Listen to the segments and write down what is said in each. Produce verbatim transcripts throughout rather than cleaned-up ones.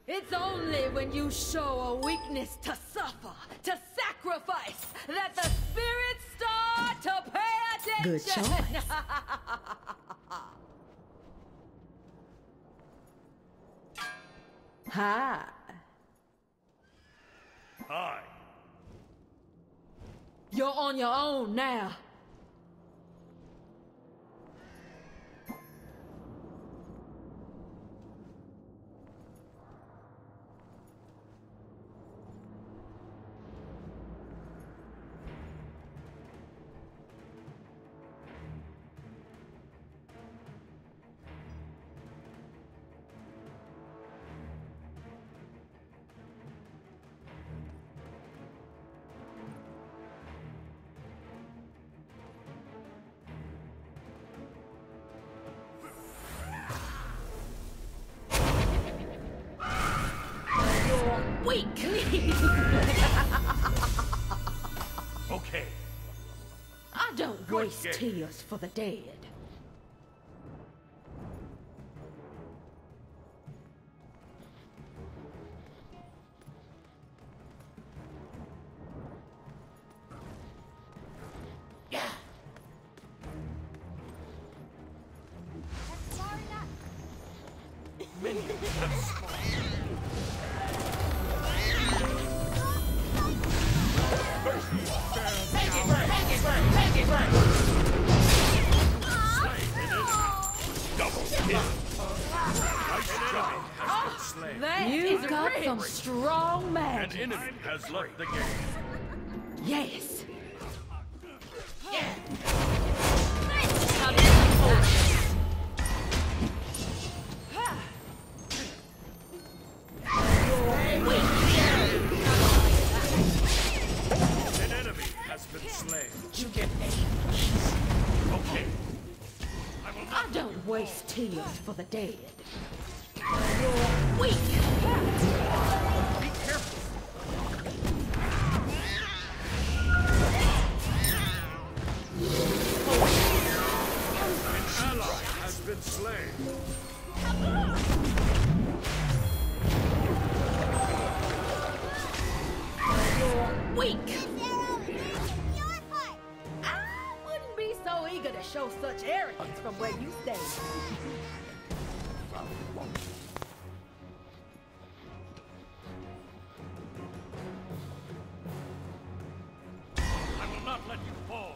It's only when you show a weakness to suffer, to sacrifice, that the spirits start to pay attention! Good choice. Hi. Hi. You're on your own now. Weak. Okay. I don't Good waste game. tears for the dead. Yeah. Minions have spawned. That You've is got rich. some strong An magic. enemy has left the game. Yes. An enemy has been slain. You get Okay. I will I not. don't waste tears for the dead. You're weak. Be careful. An ally has been slain. You're weak. I wouldn't be so eager to show such arrogance from where you stay. I will not let you fall.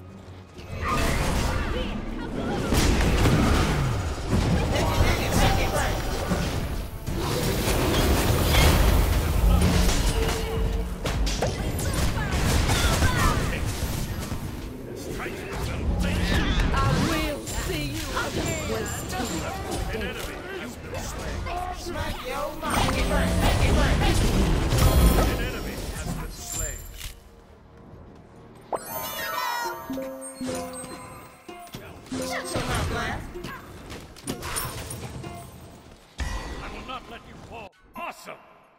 I will see you again. Waste tears for the An dead. enemy has been slain. Smack your mind. Get burnt. Get burnt. An enemy has been slain. Shut your mouth, Blast. I will not let you fall. Awesome.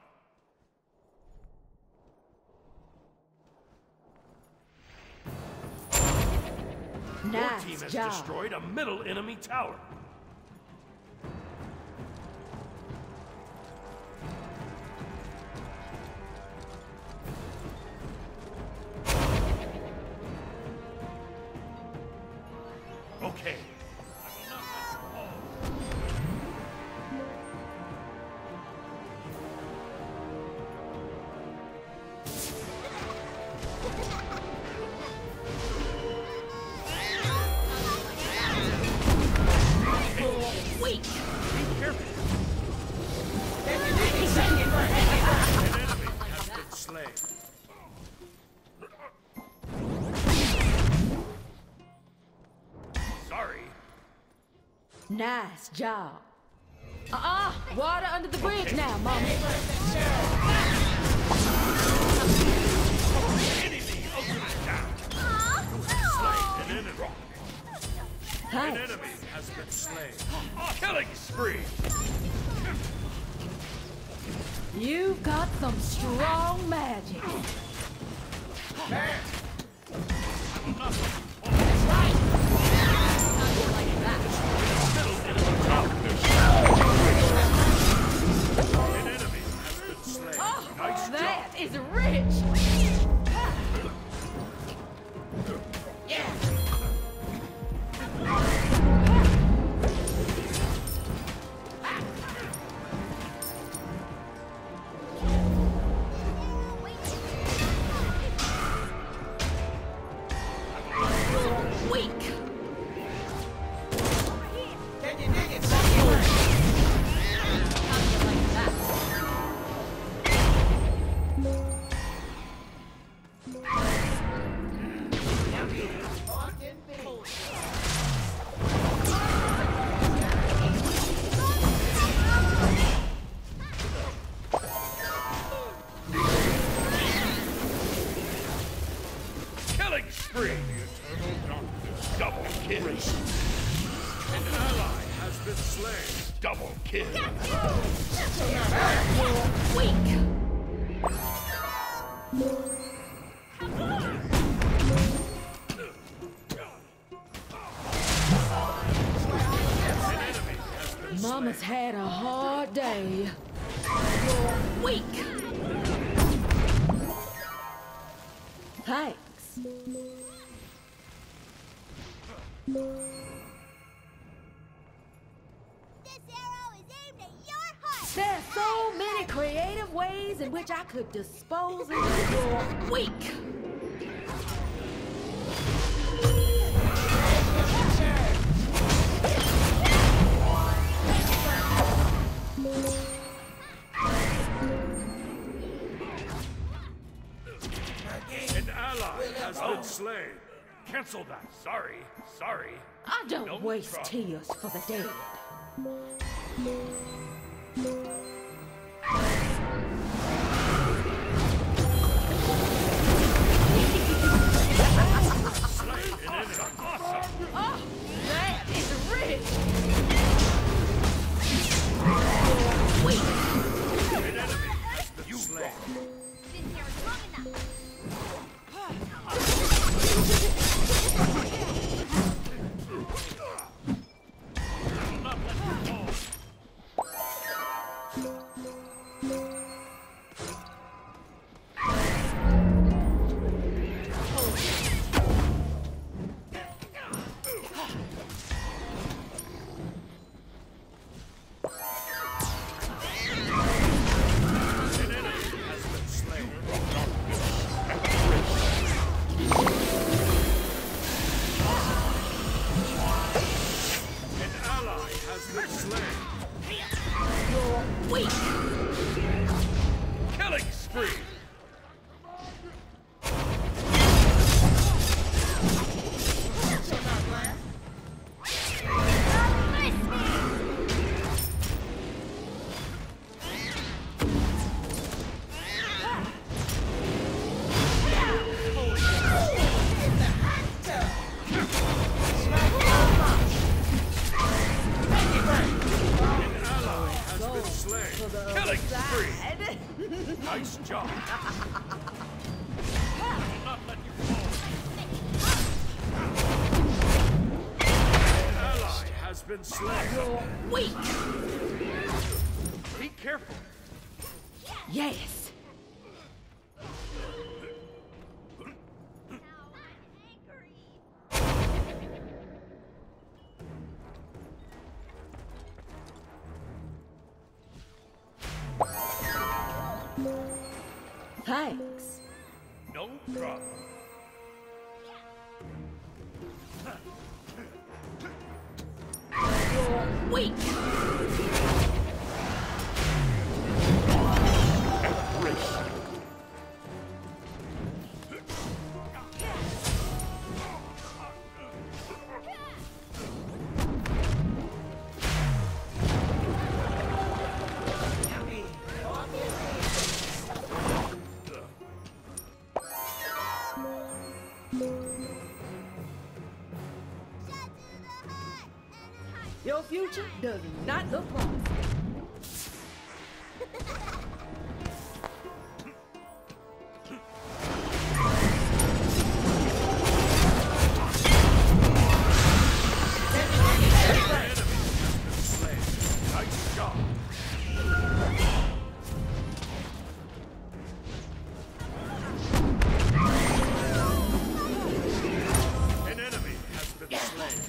Your team Nice has job. destroyed a middle enemy tower. Okay. I will not let you fall. Weak. Be careful. Get your dick and shake it burnt. An enemy has been slain. Sorry. Nice job. Uh-uh. Water under the bridge now, mama. Enemy ultimate down. Slain an enemy. An Thanks. enemy has been slain. Killing spree. You've got some strong magic. Man. I will not let you fall. That's right. Middle enemy tower. An enemy kill. You're weak. Mama's had a hard day. You're weak. Thanks. There's so many creative ways in which I could dispose of you. You're weak. An ally has been slain. Cancel that. Sorry. Sorry. I don't No waste trouble. tears for the dead. Slain an enemy. Awesome. Oh, that is rich. Wait. An enemy has been slain. Not let you fall. An enemy has been slain. An ally has been slain. You're weak. Killing spree. An ally has been slain. Killing spree. Nice job. Not let you fall. An ally has been slain. You're weak. Be careful. Yes. Thanks. No problem. You're weak. Your future does not look promising. Nice job. An enemy has been slain.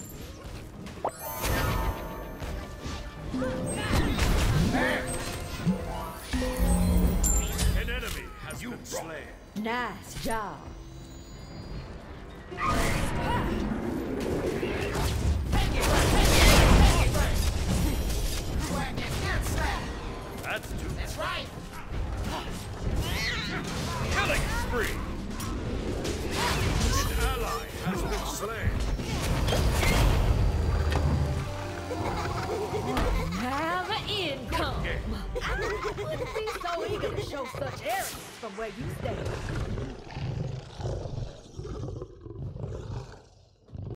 An enemy has been slain. Nice job. That's too That's right. killing spree. An ally has been slain. Have an income. I wouldn't be so eager to show such arrogance from where you stand.